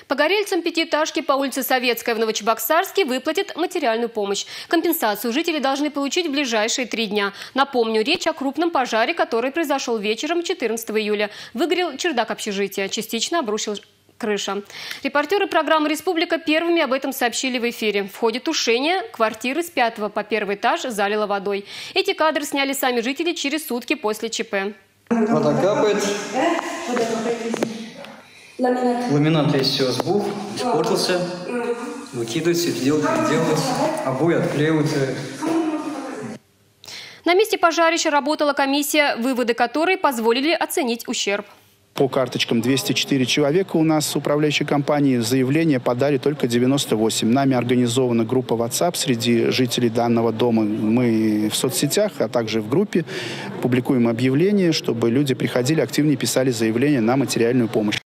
Погорельцам пятиэтажки по улице Советская в Новочебоксарске выплатят материальную помощь. Компенсацию жители должны получить в ближайшие 3 дня. Напомню, речь о крупном пожаре, который произошел вечером 14 июля. Выгорел чердак общежития, частично обрушилась крыша. Репортеры программы «Республика» первыми об этом сообщили в эфире. В ходе тушения квартиры с 5 по 1 этаж залило водой. Эти кадры сняли сами жители через сутки после ЧП. Вода капает. Ламинат весь все сбух, испортился. Выкидывается, переделывается. Обои отклеиваются. На месте пожарища работала комиссия, выводы которой позволили оценить ущерб. По карточкам 204 человека у нас с управляющей компанией, заявление подали только 98. Нами организована группа WhatsApp среди жителей данного дома. Мы в соцсетях, а также в группе публикуем объявления, чтобы люди приходили, активнее писали заявления на материальную помощь.